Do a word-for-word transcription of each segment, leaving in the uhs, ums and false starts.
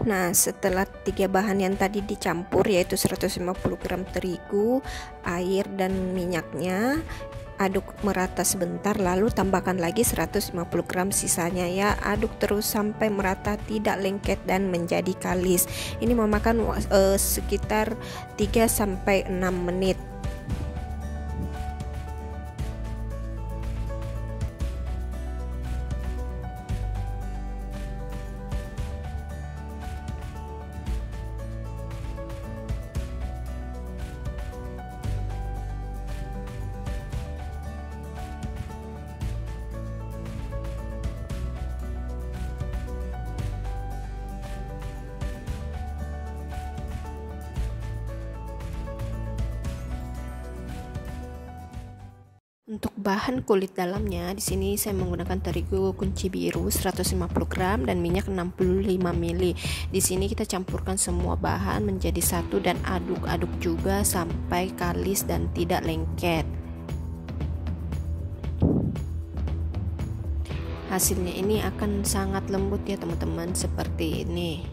Nah, setelah tiga bahan yang tadi dicampur, yaitu seratus lima puluh gram terigu, air dan minyaknya, aduk merata sebentar, lalu tambahkan lagi seratus lima puluh gram sisanya ya. Aduk terus sampai merata, tidak lengket dan menjadi kalis. Ini memakan uh, sekitar tiga sampai enam menit. Untuk bahan kulit dalamnya, di sini saya menggunakan terigu kunci biru seratus lima puluh gram dan minyak enam puluh lima mililiter. Di sini kita campurkan semua bahan menjadi satu dan aduk-aduk juga sampai kalis dan tidak lengket. Hasilnya ini akan sangat lembut ya teman-teman, seperti ini.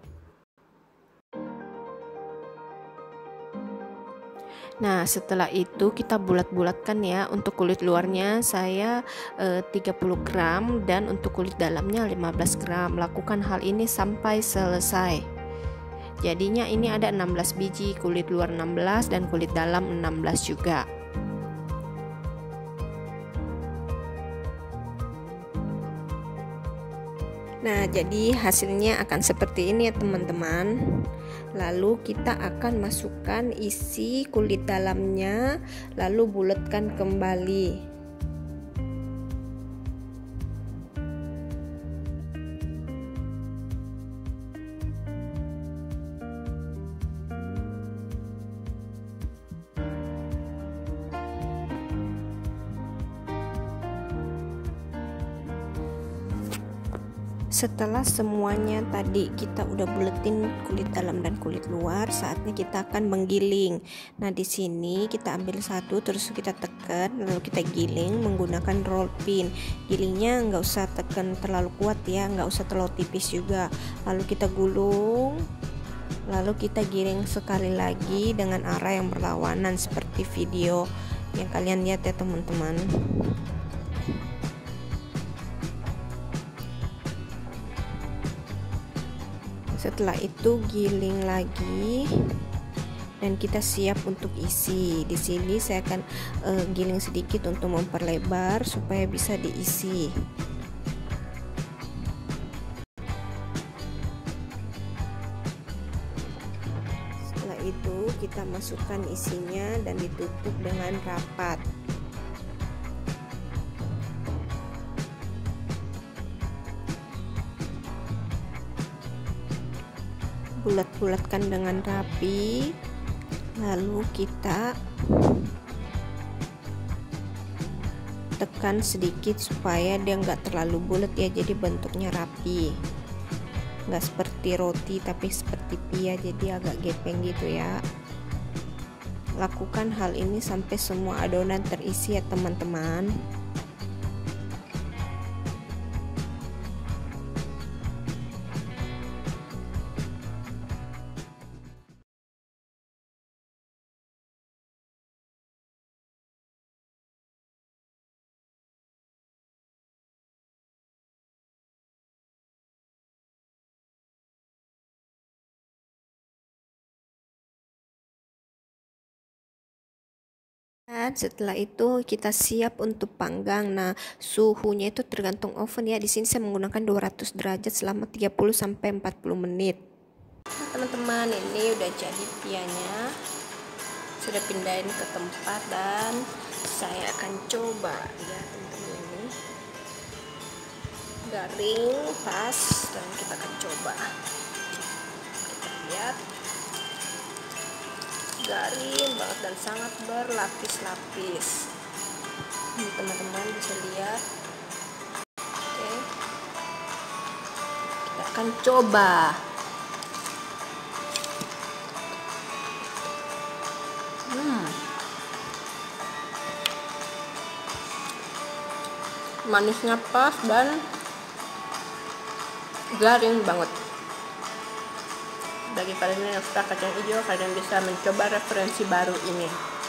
Nah, setelah itu kita bulat-bulatkan ya. Untuk kulit luarnya saya e, tiga puluh gram dan untuk kulit dalamnya lima belas gram. Lakukan hal ini sampai selesai. Jadinya ini ada enam belas biji, kulit luar enam belas dan kulit dalam enam belas juga. Nah, jadi hasilnya akan seperti ini ya teman-teman. Lalu kita akan masukkan isi kulit dalamnya, lalu bulatkan kembali. Setelah semuanya tadi kita udah buletin kulit dalam dan kulit luar, saatnya kita akan menggiling. Nah, di sini kita ambil satu, terus kita tekan, lalu kita giling menggunakan roll pin. Gilingnya nggak usah tekan terlalu kuat ya, nggak usah terlalu tipis juga. Lalu kita gulung, lalu kita giling sekali lagi dengan arah yang berlawanan seperti video yang kalian lihat ya teman-teman. Setelah itu giling lagi dan kita siap untuk isi. Di sini saya akan uh, giling sedikit untuk memperlebar supaya bisa diisi. Setelah itu kita masukkan isinya dan ditutup dengan rapat. Bulat-bulatkan dengan rapi, lalu kita tekan sedikit supaya dia nggak terlalu bulat ya, jadi bentuknya rapi, nggak seperti roti tapi seperti pia, jadi agak gepeng gitu ya. Lakukan hal ini sampai semua adonan terisi ya teman-teman. Dan setelah itu kita siap untuk panggang. Nah, suhunya itu tergantung oven ya. Di sini saya menggunakan dua ratus derajat selama tiga puluh sampai empat puluh menit. Nah, teman-teman, ini udah jadi pianya. Sudah pindahin ke tempat dan saya akan coba ya teman-teman, ini garing pas dan kita akan coba. Kita lihat. Garing banget dan sangat berlapis-lapis. Ini teman-teman bisa lihat. Oke, kita akan coba. Hmm, manisnya pas dan garing banget. Bagi kalian yang suka kacang hijau, kalian bisa mencoba referensi baru ini.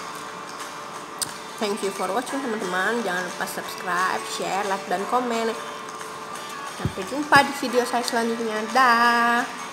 Thank you for watching teman-teman. Jangan lupa subscribe, share, like, dan komen. Sampai jumpa di video saya selanjutnya. Dah.